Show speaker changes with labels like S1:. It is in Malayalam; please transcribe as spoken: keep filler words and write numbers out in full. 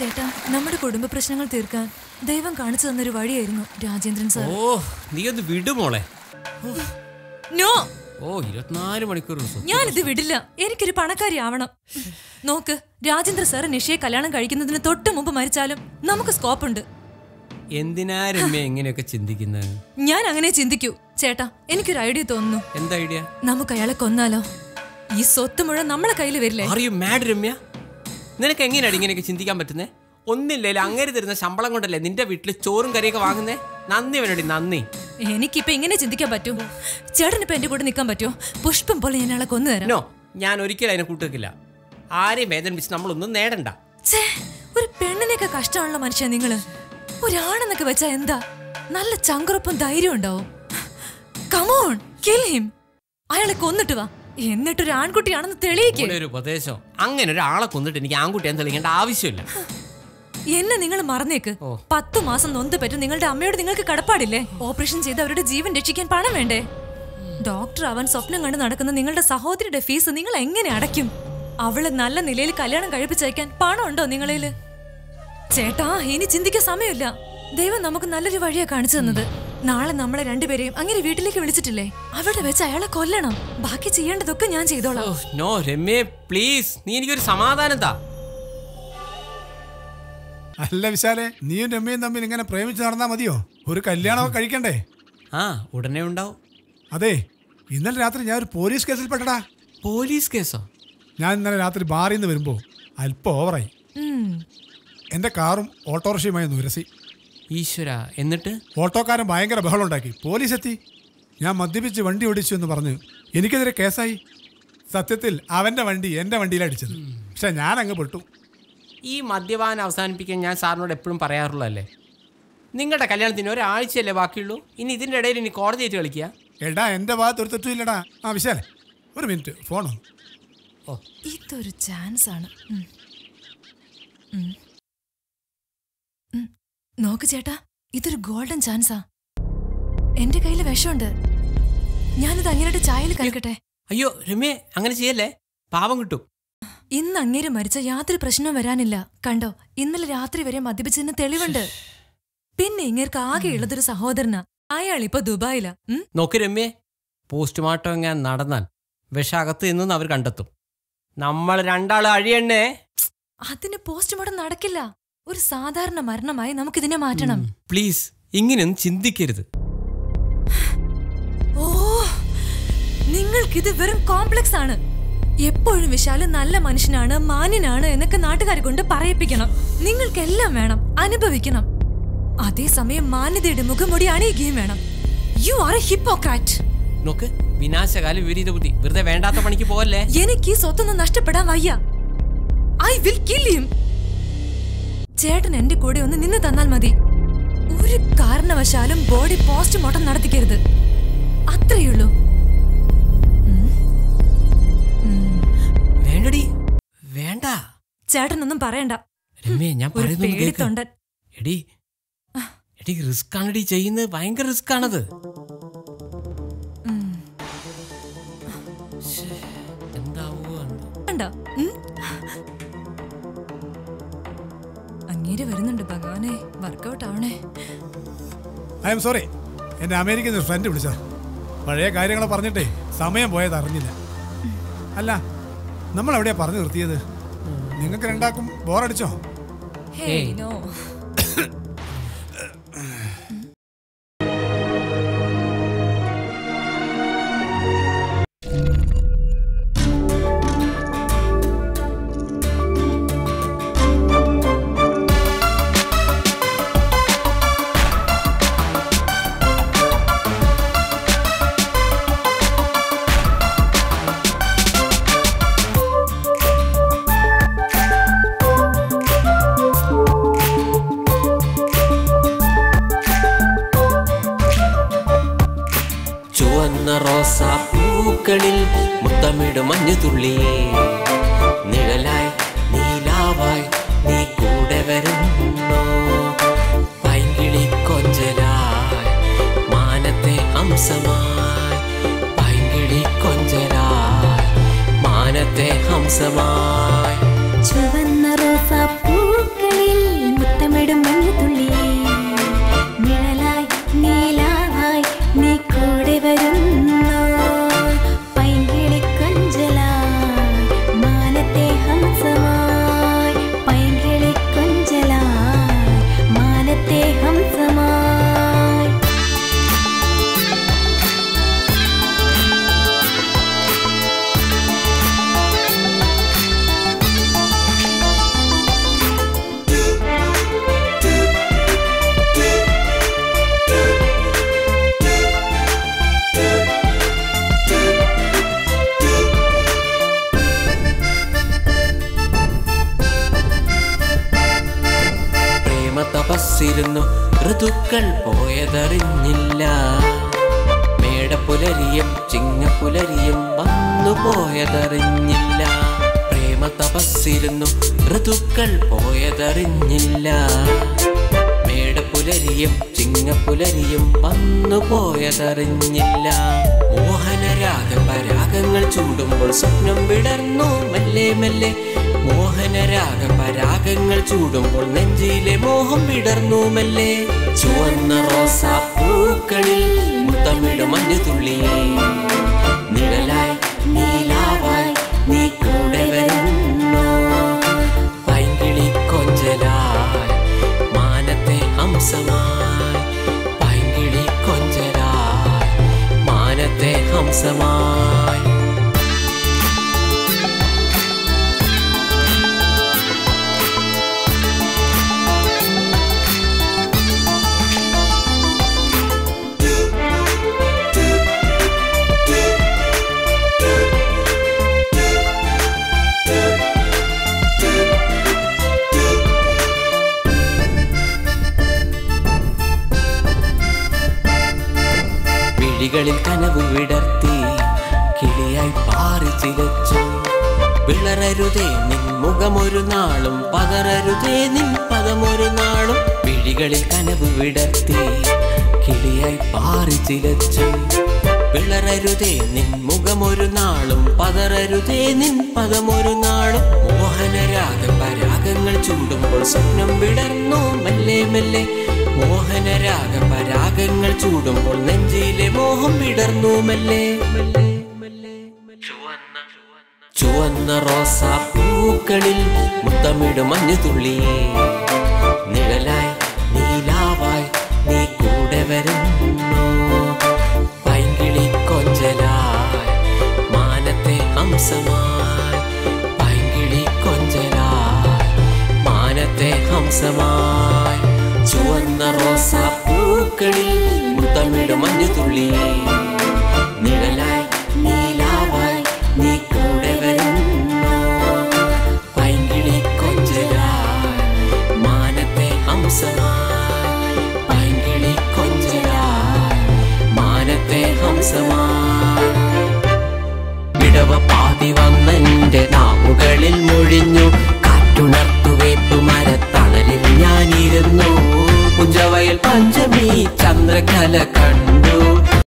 S1: ചേട്ടാ, നമ്മുടെ കുടുംബ പ്രശ്നങ്ങൾ തീർക്കാൻ ദൈവം കാണിച്ചു തന്നൊരു വഴിയായിരുന്നു രാജേന്ദ്രൻ സാർ.
S2: ഓ, നീ ഒന്ന് വിടുമോളെ.
S1: നോ.
S2: ഓ, ഇരുപത്തിനാല് മണിക്കൂർ
S1: ഞാനിത് വിടില്ല. എനിക്കൊരു പണക്കാരി ആവണം. നോക്ക്, രാജേന്ദ്ര സാർ നിഷയെ കല്യാണം കഴിക്കുന്നതിന് തൊട്ട് മുമ്പ് മരിച്ചാലും നമുക്ക് സ്കോപ്പ് ഉണ്ട്.
S2: എന്തിനാ രമ്യ എങ്ങനെയൊക്കെ ചിന്തിക്കുന്നത്?
S1: ഞാൻ അങ്ങനെ ചിന്തിക്കൂ. ചേട്ടാ, എനിക്കൊരു ഐഡിയ തോന്നുന്നു.
S2: എന്താ ഐഡിയ?
S1: നമുക്ക് അയാളെ കൊന്നാലോ? ഈ സ്വത്ത് മുഴുവൻ നമ്മളെ കയ്യിൽ വരില്ലേ?
S2: Are you mad Ramya? നിനക്ക് എങ്ങനെയാണ് ഇങ്ങനെയൊക്കെ ചിന്തിക്കാൻ പറ്റുന്നേ? ഒന്നില്ലല്ലോ, അങ്ങനെ തരുന്ന ശമ്പളം കൊണ്ടല്ലേ നിന്റെ വീട്ടിൽ ചോറും കറിയൊക്കെ വാങ്ങുന്നേ. നന്ദി വേണ്ടി നന്ദി.
S1: എനിക്കിപ്പോ ഇങ്ങനെ ചിന്തിക്കാൻ പറ്റൂ? ചേട്ടനിപ്പോ എന്റെ കൂടെ നിൽക്കാൻ പറ്റുമോ? പുഷ്പം പോലെ ഞാൻ അയാളെ കൊന്നു തരാം.
S2: നോ, ഞാൻ ഒരിക്കലും അതിനെ കൂട്ടുവെക്കില്ല. ആരെയും വേദനിപ്പിച്ച് നമ്മളൊന്നും നേടണ്ട.
S1: ഒരു പെണ്ണിനെയൊക്കെ കഷ്ടമുള്ള മനുഷ്യ നിങ്ങള്. ഒരാണെന്നൊക്കെ വെച്ചാ എന്താ? നല്ല ചങ്കുറപ്പും ധൈര്യം ഉണ്ടാവും. Come on, kill him. അയാളെ കൊന്നിട്ട് വാ, എന്നിട്ടൊരു ആൺകുട്ടിയാണെന്ന് തെളിയിക്കേ.
S2: ഒരു ഉപദേശം. അങ്ങനെ ഒരാളെ കൊന്നിട്ട് എനിക്ക് ആൺകുട്ടിയാന്ന് തെളിയിക്കേണ്ട ആവശ്യമില്ല.
S1: എന്നെ നിങ്ങൾ മറന്നേക്ക്. പത്തു മാസം നൊന്ത് പറ്റും നിങ്ങളുടെ അമ്മയോട് നിങ്ങൾക്ക് കടപ്പാടില്ലേ? ഓപ്പറേഷൻ ചെയ്ത് അവരുടെ ജീവൻ രക്ഷിക്കാൻ പണം വേണ്ടേ? ഡോക്ടർ അവൻ സ്വപ്നം കണ്ട് നടക്കുന്ന നിങ്ങളുടെ സഹോദരിയുടെ ഫീസ് നിങ്ങൾ എങ്ങനെ അടയ്ക്കും? അവളെ നല്ല നിലയിൽ കല്യാണം കഴിപ്പിച്ചയക്കാൻ പണം ഉണ്ടോ നിങ്ങളേല്? ചേട്ടാ, ഇനി ചിന്തിക്കാൻ സമയമില്ല. ദൈവം നമുക്ക് നല്ലൊരു വഴിയാ കാണിച്ചു തന്നത്. നാളെ നമ്മളെ രണ്ടുപേരെയും അങ്ങനെ വീട്ടിലേക്ക് വിളിച്ചിട്ടില്ലേ, അവിടെ വെച്ച് അയാളെ കൊല്ലണം. ബാക്കി ചെയ്യേണ്ടതൊക്കെ ഞാൻ ചെയ്തോളാം.
S2: നോ രമ്യ, പ്ലീസ്, നീ എനിക്കൊരു സമാധാനം താ.
S3: അല്ല വിശാലെ, നീയും രമ്യയും തമ്മിൽ ഇങ്ങനെ പ്രേമിച്ച് നടന്നാ മതിയോ? ഒരു കല്യാണമൊക്കെ കഴിക്കണ്ടേ?
S2: ആ, ഉടനെ ഉണ്ടാവും.
S3: അതെ, ഇന്നലെ രാത്രി ഞാൻ ഒരു പോലീസ് കേസിൽ പെട്ടടാ.
S2: പോലീസ് കേസോ?
S3: ഞാൻ ഇന്നലെ രാത്രി ബാറിൽ നിന്ന് വരുമ്പോ അല്പം ഓവറായി. എന്റെ കാറും ഓട്ടോറിക്ഷയുമായി നിരസി.
S2: ഈശ്വര, എന്നിട്ട്?
S3: ഓട്ടോക്കാരൻ ഭയങ്കര ബഹളം ഉണ്ടാക്കി. പോലീസ് എത്തി. ഞാൻ മദ്യപിച്ച് വണ്ടി ഓടിച്ചു എന്ന് പറഞ്ഞ് എനിക്കെതിരെ കേസായി. സത്യത്തിൽ അവന്റെ വണ്ടി എന്റെ വണ്ടിയിലടിച്ചത്. പക്ഷെ ഞാൻ അങ്ങ് പെട്ടു.
S2: ഈ മദ്യപാനം അവസാനിപ്പിക്കാൻ ഞാൻ സാറിനോട് എപ്പോഴും പറയാറുള്ളതല്ലേ. നിങ്ങളുടെ കല്യാണത്തിന് ഒരാഴ്ചയല്ലേ ബാക്കിയുള്ളൂ. ഇനി ഇതിൻ്റെ ഇടയിൽ ഇനി കോടതിയായിട്ട് കളിക്കുക?
S3: എടാ, എൻ്റെ ഭാഗത്ത് ഒരു തെറ്റുമില്ലടാ. ആ വിശാലെ, ഒരു മിനിറ്റ്, ഫോണോ?
S1: ഓ, ഇതൊരു ചാൻസ് ആണ്. നോക്ക് ചേട്ടാ, ഇതൊരു ഗോൾഡൻ ചാൻസാ. എന്റെ കയ്യിൽ വിഷമുണ്ട്. ഞാനിത് അങ്ങേരുടെ ചായയിൽ കലക്കട്ടെ.
S2: അയ്യോ രമ്യ, അങ്ങനെ ചെയ്യല്ലേ, പാവം കിട്ടും.
S1: ഇന്ന് അങ്ങേര് മരിച്ച യാതൊരു പ്രശ്നവും വരാനില്ല. കണ്ടോ, ഇന്നലെ രാത്രി വരെ മദ്യപിച്ചതിന് തെളിവുണ്ട്. പിന്നെ ഇങ്ങേർക്ക് ആകെ ഉള്ളതൊരു സഹോദരനാ. അയാൾ ഇപ്പൊ ദുബായിലാ.
S2: നോക്ക് രമ്യ, പോസ്റ്റ്മോർട്ടം ഞാൻ നടന്നാൽ വിഷകത്ത് നിന്നും അവർ കണ്ടെത്തും. നമ്മൾ രണ്ടാൾ അഴിയണ്ണേ.
S1: അതിന് പോസ്റ്റ്മോർട്ടം നടക്കില്ല. ഒരു സാധാരണ മരണമായി നമുക്കിതിനെ മാറ്റണം.
S2: പ്ലീസ്, ഇങ്ങനെയൊന്നും ചിന്തിക്കരുത്.
S1: ഓ, നിങ്ങൾക്കിത് വെറും കോംപ്ലക്സ് ആണ്. എപ്പോഴും വിശാല് നല്ല മനുഷ്യനാണ്, മാന്യനാണ് എന്നൊക്കെ നാട്ടുകാരെ കൊണ്ട് പറയിപ്പിക്കണം. നിങ്ങൾക്കെല്ലാം വേണം, അനുഭവിക്കണം. അതേസമയം മാന്യതയുടെ മുഖംമൂടി അണിയുകയും വേണം. You are a hypocrite.
S2: നോക്ക്, വിനാശകാല വിപരീത ബുദ്ധി. വെറുതെ വേണ്ടാത്ത പണിക്ക് പോവല്ലേ.
S1: എനിക്ക് ഈ സ്വത്തൊന്നും നഷ്ടപ്പെടാൻ വയ്യ. I will kill him. ചേട്ടൻ എന്റെ കൂടെ ഒന്ന് നിന്ന് തന്നാൽ മതി. ഒരു കാരണവശാലും ബോഡി പോസ്റ്റ്മോർട്ടം നടത്തിക്കരുത്. അത്രയുള്ളൂ.
S2: വേണ്ടടി, വേണ്ട.
S1: ചേട്ടനൊന്നും പറയണ്ട.
S2: രമ്യ, ഞാൻ
S1: പറയുന്നത്
S2: എടി എടി റിസ്ക് ആണടി ചെയ്യുന്നത്. ഭയങ്കര റിസ്ക് ആണത്.
S1: അങ്ങേര് വരുന്നുണ്ട്. ഭഗവാനെ, വർക്കൗട്ട് ആവണേ.
S3: ഐ എം സോറി, എന്റെ അമേരിക്കൻ ഒരു ഫ്രണ്ട് വിളിച്ചാ. പഴയ കാര്യങ്ങളെ പറഞ്ഞിട്ടേ സമയം പോയത് അറിഞ്ഞില്ല. അല്ല, നമ്മൾ എവിടെയാ പറഞ്ഞു നിർത്തിയത്? നിങ്ങൾക്ക് രണ്ടാക്കും ബോറടിച്ചോ?
S2: റോസാപ്പൂക്കളിൽ മുത്തമിടും മഞ്ഞുതുള്ളിയേ, നിഴലായി നീലാവായി നീ കൂടെ വരുന്നോ? പൈങ്കിളി കൊഞ്ചലായി മാനത്തെ ഹംസമായി, പൈങ്കിളി കൊഞ്ചലായി മാനത്തെ ഹംസമായി.
S4: ചുവന്ന റോസാപ്പൂക്കളിൽ തപസ്സിരുന്നു ഋതുക്കൾ പോയതറിഞ്ഞില്ല. മേടപ്പുലരിയും ചിങ്ങപ്പുലരിയും വന്നു പോയതറിഞ്ഞില്ല. പ്രേമ തപസ്സിരുന്നു ഋതുക്കൾ പോയതറിഞ്ഞില്ല. മേടപ്പുലരിയും ചിങ്ങപ്പുലരിയും വന്നു പോയതറിഞ്ഞില്ല. മോഹനരാഗ പരാഗങ്ങൾ ചൂടുമ്പോൾ സ്വപ്നം വിടർന്നു മെല്ലെ മെല്ലെ. മോഹനരാഗ പരാഗങ്ങൾ ചൂടുമ്പോൾ നെഞ്ചിലെ മോഹം വിടർന്നു മെല്ലെ. ചുവന്ന റോസാ പൂക്കളിൽ മുത്തമിട മഞ്ഞുതുള്ളി. നിഴലായി നീലാവായി നീ കൂടെ വരുന്നു. പൈങ്കിളി കൊഞ്ചലായി മാനത്തെ ഹംസമായി. പൈങ്കിളി കൊഞ്ചലായി മാനത്തെ ഹംസമായി. വിഴികളിൽ കനവ് വിടർത്തി കിളിയായി പാറി ചിലച്ചു. വിളറരുതേ നിൻ മുഖമൊരു നാളും പതറരുതേ നിൻ പദമൊരു നാളും. വിഴികളിൽ കനവ് വിടർത്തി കിളിയായി പാറി ചിലച്ചു. വിളറരുതേ നിൻ മുഖമൊരു നാളും പതറരുതേ നിൻ പദമൊരു നാളും. മോഹനരാഗ പരാഗങ്ങൾ ചൂടുമ്പോൾ സ്വപ്നം വിടർന്നു മെല്ലെ മെല്ലെ. മോഹനരാഗ പരാഗങ്ങൾ ചൂടുമ്പോൾ നെഞ്ചിലെ മോഹം വിടർന്നു മെല്ലെ മെല്ലെ മെല്ലെ. ചുവന്ന റോസാ പൂക്കളിൽ മുത്തമിടു മഞ്ഞുതുള്ളി. നിഴലായി നീലാവായി നീ കൂടെ വരുന്നു. പൈങ്കിളി കൊഞ്ചലായി മാനത്തെ ഹംസമായി. പൈങ്കിളി കൊഞ്ചലായി മാനത്തെ ഹംസമായി. ചുവന്ന റോസാ പൂക്കളിൽ മുത്തമിടു മഞ്ഞുതുള്ളി. നിഴലായി നീലാവായി നീ കൂടെ വരുന്നു. പൈങ്കിളി കൊഞ്ചലായി മാനത്തെ ഹംസമായി. പൈങ്കിളി കൊഞ്ചലായി മാനത്തെ ഹംസമായി. ഇടവ പാതി വന്നെന്റെ നാവുകളിൽ മൊഴിഞ്ഞു. കാറ്റുണർത്തുവേപ്പു മരത്തണലിൽ ഞാനിരുന്നു. പുഞ്ചവയൽ പഞ്ചമി ചന്ദ്രകല